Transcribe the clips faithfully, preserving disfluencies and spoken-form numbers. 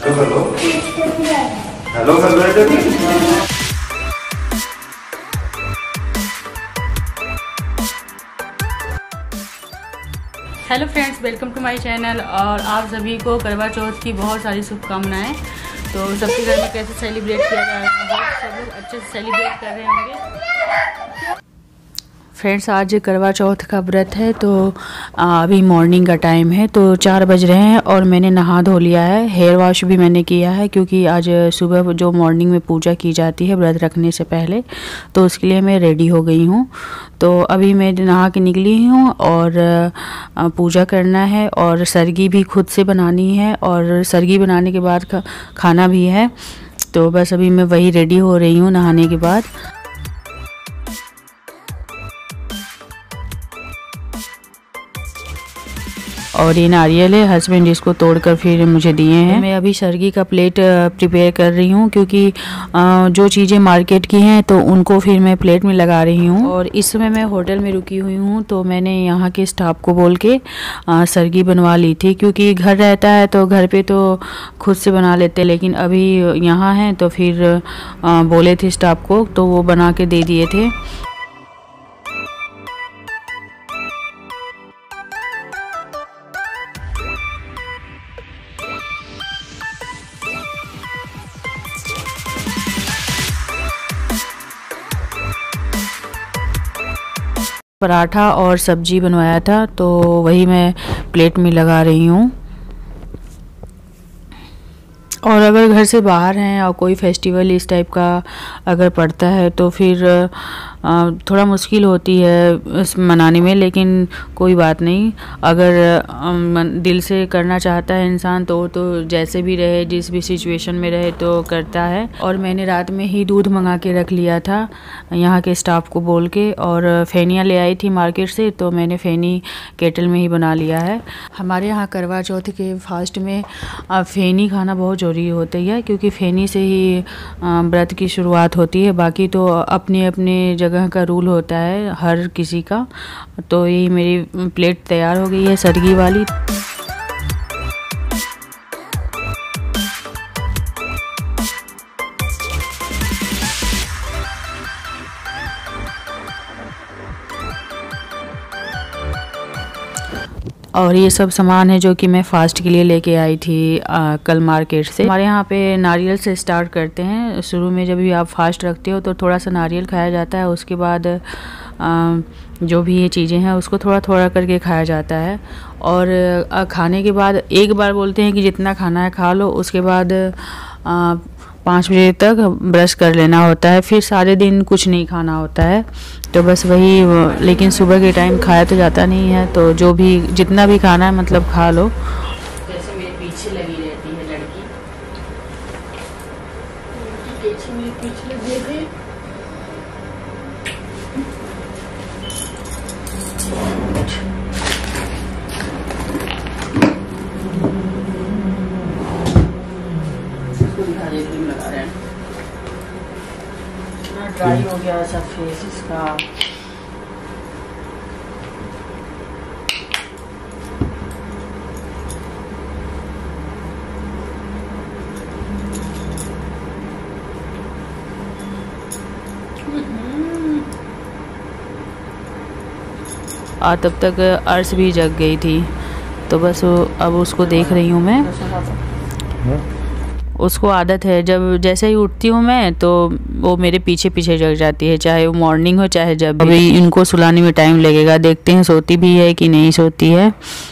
कर लो, हेलो कर लो इधर। Hello friends, welcome to my channel. और आप सभी को करवा चौथ की बहुत सारी शुभकामनाएं। तो सबके घर में कैसे सेलिब्रेट किया जा रहा है, सब लोग अच्छे से सेलिब्रेट कर रहे होंगे। फ्रेंड्स, आज करवा चौथ का व्रत है, तो अभी मॉर्निंग का टाइम है, तो चार बज रहे हैं और मैंने नहा धो लिया है। हेयर वॉश भी मैंने किया है क्योंकि आज सुबह जो मॉर्निंग में पूजा की जाती है व्रत रखने से पहले, तो उसके लिए मैं रेडी हो गई हूँ। तो अभी मैं नहा के निकली हूँ और पूजा करना है और सरगी भी खुद से बनानी है और सरगी बनाने के बाद खा, खाना भी है। तो बस अभी मैं वही रेडी हो रही हूँ नहाने के बाद। और ये नारियल है, हस्बैंड इसको तोड़कर फिर मुझे दिए हैं। मैं अभी सरगी का प्लेट प्रिपेयर कर रही हूँ क्योंकि जो चीज़ें मार्केट की हैं तो उनको फिर मैं प्लेट में लगा रही हूँ। और इस समय मैं होटल में रुकी हुई हूँ, तो मैंने यहाँ के स्टाफ को बोल के सरगी बनवा ली थी क्योंकि घर रहता है तो घर पे तो खुद से बना लेते, लेकिन अभी यहाँ हैं तो फिर बोले थे स्टाफ को, तो वो बना के दे दिए थे। पराठा और सब्जी बनवाया था, तो वही मैं प्लेट में लगा रही हूँ। और अगर घर से बाहर हैं और कोई फेस्टिवल इस टाइप का अगर पड़ता है तो फिर थोड़ा मुश्किल होती है मनाने में, लेकिन कोई बात नहीं। अगर दिल से करना चाहता है इंसान तो तो जैसे भी रहे, जिस भी सिचुएशन में रहे तो करता है। और मैंने रात में ही दूध मंगा के रख लिया था यहाँ के स्टाफ को बोल के, और फेनिया ले आई थी मार्केट से, तो मैंने फेनी केटल में ही बना लिया है। हमारे यहाँ करवा चौथ के फास्ट में फेनी खाना बहुत ज़रूरी होती है क्योंकि फेनी से ही व्रत की शुरुआत होती है। बाकी तो अपने अपने जगह का रूल होता है हर किसी का। तो यही मेरी प्लेट तैयार हो गई है सरगी वाली। और ये सब सामान है जो कि मैं फ़ास्ट के लिए लेके आई थी आ, कल मार्केट से। हमारे यहाँ पे नारियल से स्टार्ट करते हैं। शुरू में जब भी आप फास्ट रखते हो तो थोड़ा सा नारियल खाया जाता है, उसके बाद आ, जो भी ये चीज़ें हैं उसको थोड़ा थोड़ा करके खाया जाता है। और आ, खाने के बाद एक बार बोलते हैं कि जितना खाना है खा लो, उसके बाद आ, पाँच बजे तक ब्रश कर लेना होता है, फिर सारे दिन कुछ नहीं खाना होता है। तो बस वही, लेकिन सुबह के टाइम खाया तो जाता नहीं है, तो जो भी जितना भी खाना है मतलब खा लो। जैसे मेरे पीछे लगी रहती है लड़की, पीछे मेरे पीछे लगी रहती। ड्राई हो गया सब फेस इसका। और तब तक अर्श भी जग गई थी, तो बस अब उसको देख रही हूँ मैं। उसको आदत है, जब जैसे ही उठती हूँ मैं तो वो मेरे पीछे पीछे जग जाती है, चाहे वो मॉर्निंग हो चाहे जब भी। अभी इनको सुलाने में टाइम लगेगा, देखते हैं सोती भी है कि नहीं सोती है।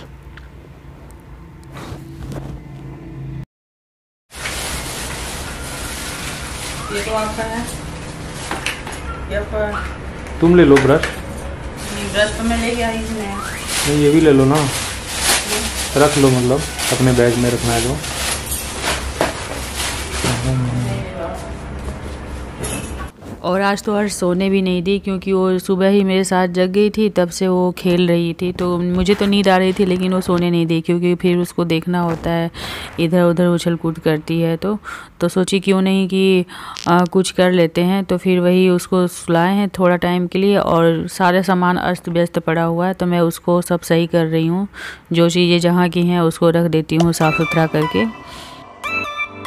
ये तो आपका है, ये पर तुम ले लो ब्रश। ब्रश तो मैं लेके आई थी। नहीं, ये भी ले लो ना, रख लो, मतलब अपने बैग में रखना है जो। और आज तो हर सोने भी नहीं दी क्योंकि वो सुबह ही मेरे साथ जग गई थी, तब से वो खेल रही थी। तो मुझे तो नींद आ रही थी लेकिन वो सोने नहीं दी क्योंकि फिर उसको देखना होता है, इधर उधर उछल कूद करती है। तो तो सोची क्यों नहीं कि आ, कुछ कर लेते हैं। तो फिर वही उसको सुलाए हैं थोड़ा टाइम के लिए, और सारे सामान अस्त व्यस्त पड़ा हुआ है तो मैं उसको सब सही कर रही हूँ। जो चीज़ें जहाँ की हैं उसको रख देती हूँ साफ़ सुथरा करके।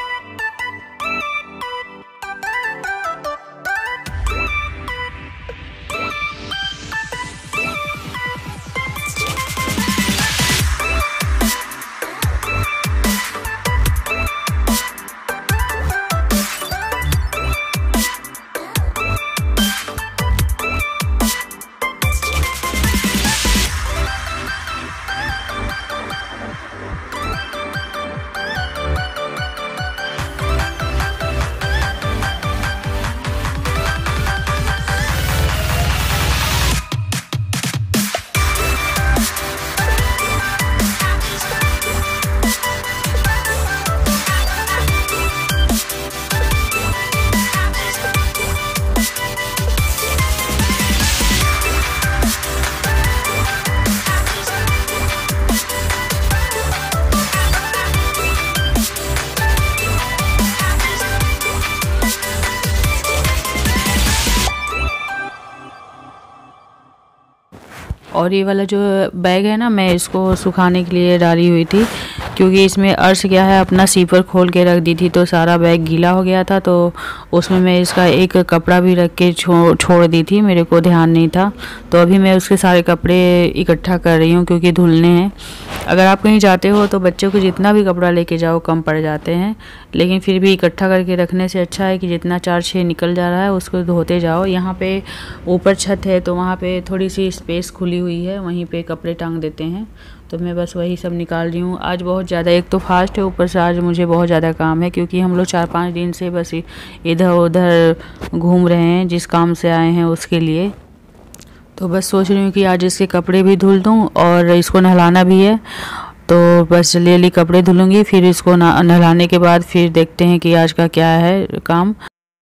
और ये वाला जो बैग है ना, मैं इसको सुखाने के लिए डाली हुई थी, क्योंकि इसमें अर्श क्या है अपना सीपर खोल के रख दी थी तो सारा बैग गीला हो गया था, तो उसमें मैं इसका एक कपड़ा भी रख के छो, छोड़ दी थी, मेरे को ध्यान नहीं था। तो अभी मैं उसके सारे कपड़े इकट्ठा कर रही हूँ क्योंकि धुलने हैं। अगर आप कहीं जाते हो तो बच्चों को जितना भी कपड़ा लेके जाओ कम पड़ जाते हैं, लेकिन फिर भी इकट्ठा करके रखने से अच्छा है कि जितना चार छः निकल जा रहा है उसको धोते जाओ। यहाँ पे ऊपर छत है तो वहाँ पे थोड़ी सी स्पेस खुली हुई है, वहीं पे कपड़े टांग देते हैं, तो मैं बस वही सब निकाल रही हूँ। आज बहुत ज़्यादा, एक तो फास्ट है, ऊपर से आज मुझे बहुत ज़्यादा काम है क्योंकि हम लोग चार पाँच दिन से बस इधर उधर घूम रहे हैं जिस काम से आए हैं उसके लिए। तो बस सोच रही हूँ कि आज इसके कपड़े भी धुल दूँ और इसको नहलाना भी है, तो बस जल्दी जल्दी कपड़े धुलूँगी, फिर इसको नहलाने के बाद फिर देखते हैं कि आज का क्या है काम।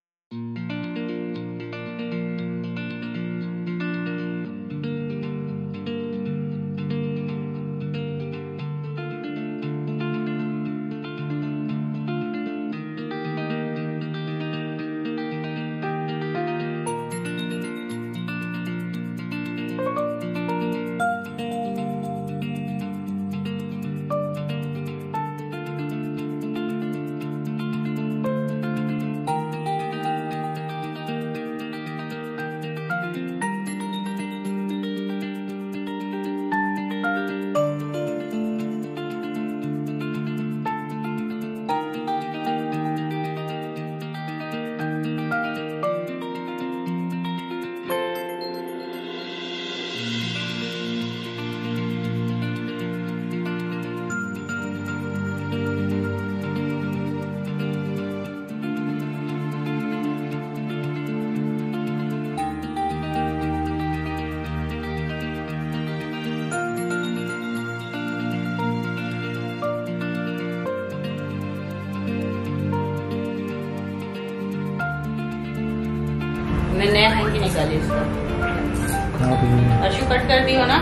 मैं नया हैंकी निकाली इसका। अर्शु कट कर दी हो ना?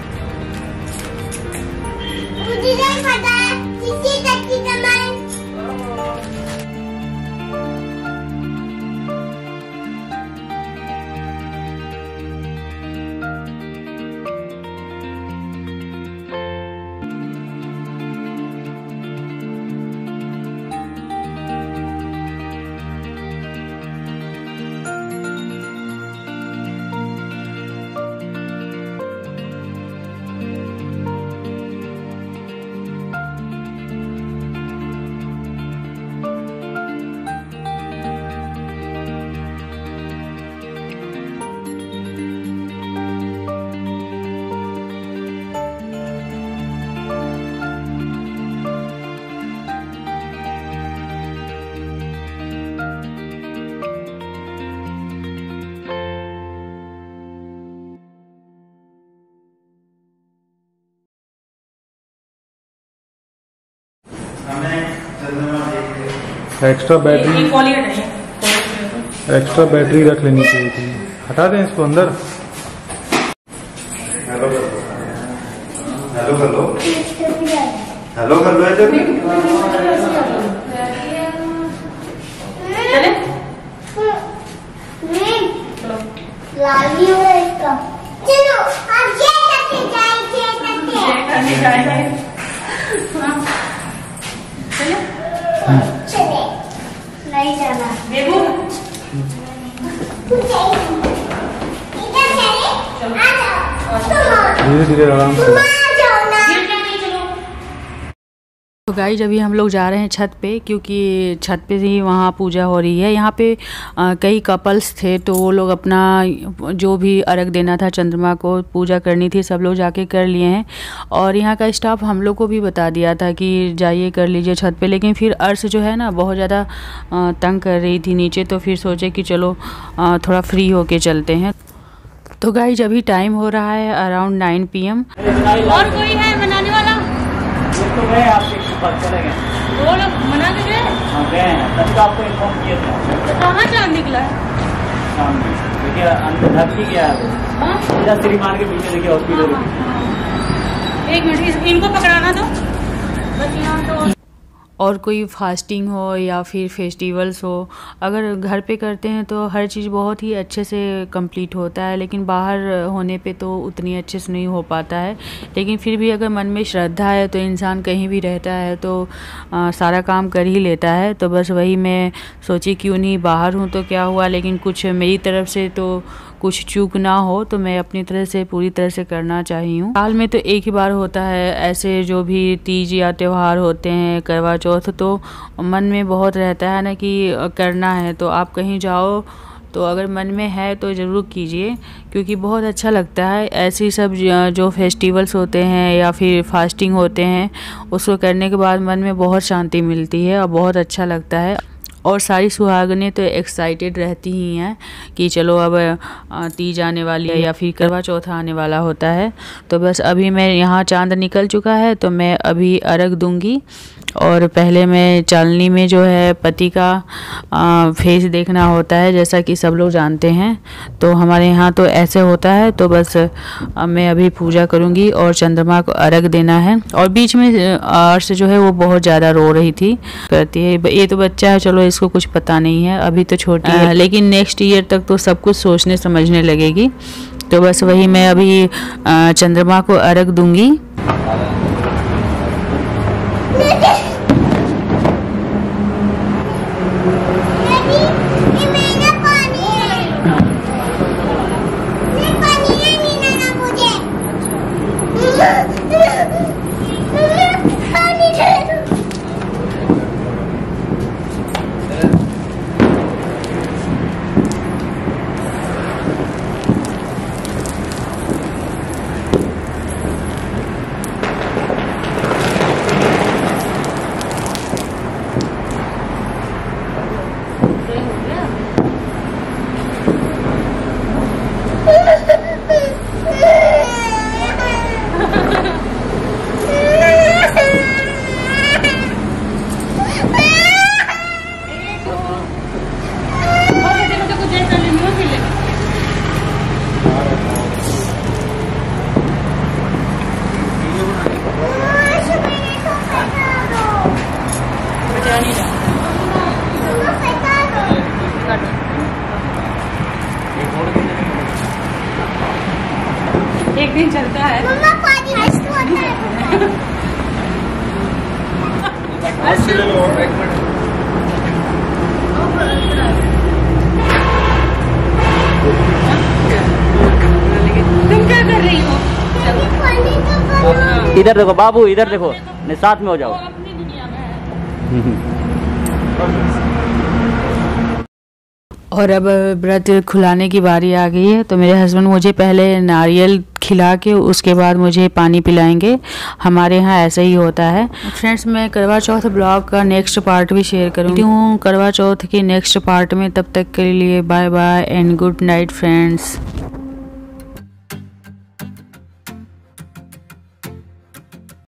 मुझे नहीं पता किसी कच्ची कमाई। एक्स्ट्रा बैटरी एक्स्ट्रा बैटरी रख लेनी चाहिए थी। हटा दें इसको अंदर। Hello hello hello hello hello है जब लाली हो इसका। चलो अब ये करते जाएंगे करते जाएंगे। चले नहीं जाना बेबू इधर चले आ जाओ। धीरे धीरे आराम से। तो गाइस अभी हम लोग जा रहे हैं छत पे, क्योंकि छत पे ही वहाँ पूजा हो रही है। यहाँ पे आ, कई कपल्स थे तो वो लोग अपना जो भी अर्घ देना था चंद्रमा को, पूजा करनी थी, सब लोग जाके कर लिए हैं। और यहाँ का स्टाफ हम लोग को भी बता दिया था कि जाइए कर लीजिए छत पे, लेकिन फिर अर्श जो है ना बहुत ज़्यादा तंग कर रही थी नीचे, तो फिर सोचे कि चलो आ, थोड़ा फ्री होके चलते हैं। तो गाइस अभी टाइम हो रहा है अराउंड नाइन पी एम। और कोई है मनाने वाला? तो गए आपके पास चले गए, वो लोग मना के गए? हाँ गए हैं, तभी तो आपको इन्फॉर्म किया था। तो कहाँ चांद निकला है? शाम में देखिए अंदर धरती गया है वो, सीधा श्रीमान के पीछे देखिए हॉस्पिटल। एक मिनट इनको पकड़ाना दो बस यहाँ तो। और कोई फास्टिंग हो या फिर फेस्टिवल्स हो, अगर घर पे करते हैं तो हर चीज़ बहुत ही अच्छे से कंप्लीट होता है, लेकिन बाहर होने पे तो उतनी अच्छे से नहीं हो पाता है। लेकिन फिर भी अगर मन में श्रद्धा है तो इंसान कहीं भी रहता है तो आ, सारा काम कर ही लेता है। तो बस वही मैं सोची क्यों नहीं, बाहर हूँ तो क्या हुआ, लेकिन कुछ मेरी तरफ से तो कुछ चूक ना हो, तो मैं अपनी तरह से पूरी तरह से करना चाही हूँ। साल में तो एक ही बार होता है ऐसे जो भी तीज या त्यौहार होते हैं, करवा चौथ, तो मन में बहुत रहता है ना कि करना है। तो आप कहीं जाओ तो अगर मन में है तो ज़रूर कीजिए, क्योंकि बहुत अच्छा लगता है। ऐसी सब जो फेस्टिवल्स होते हैं या फिर फास्टिंग होते हैं, उसको करने के बाद मन में बहुत शांति मिलती है और बहुत अच्छा लगता है। और सारी सुहागनें तो एक्साइटेड रहती ही हैं कि चलो अब तीज आने वाली है या फिर करवा चौथ आने वाला होता है। तो बस अभी मैं यहाँ चांद निकल चुका है तो मैं अभी अर्घ दूंगी। और पहले मैं चालनी में जो है पति का आ, फेस देखना होता है, जैसा कि सब लोग जानते हैं। तो हमारे यहाँ तो ऐसे होता है। तो बस आ, मैं अभी पूजा करूँगी और चंद्रमा को अर्घ देना है। और बीच में अर्श जो है वो बहुत ज़्यादा रो रही थी, कहती है ये तो बच्चा है, चलो इसको कुछ पता नहीं है, अभी तो छोटी है, लेकिन नेक्स्ट ईयर तक तो सब कुछ सोचने समझने लगेगी। तो बस वही मैं अभी चंद्रमा को अर्घ दूंगी। एक दिन चलता है। मम्मा पानी मस्त होता है। तुम क्या कर रही हो? इधर देखो बाबू, इधर देखो, नहीं साथ में हो जाओ। अपनी दुनिया में है। और अब व्रत खुलाने की बारी आ गई है। तो मेरे हस्बैंड मुझे पहले नारियल खिला के उसके बाद मुझे पानी पिलाएंगे। हमारे यहाँ ऐसा ही होता है। फ्रेंड्स, मैं करवा चौथ ब्लॉग का नेक्स्ट पार्ट भी शेयर करूँगी हूँ करवा चौथ के नेक्स्ट पार्ट में। तब तक के लिए bye bye and good night friends.